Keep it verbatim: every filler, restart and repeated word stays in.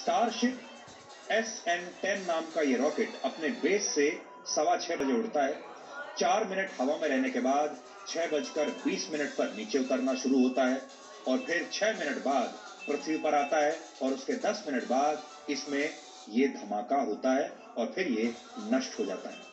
Starship S N ten नाम का यह रॉकेट अपने बेस से सवा छह बजे उड़ता है। चार मिनट हवा में रहने के बाद छह बजकर बीस मिनट पर नीचे उतरना शुरू होता है और फिर छह मिनट बाद पृथ्वी पर आता है और उसके दस मिनट बाद इसमें यह धमाका होता है और फिर ये नष्ट हो जाता है।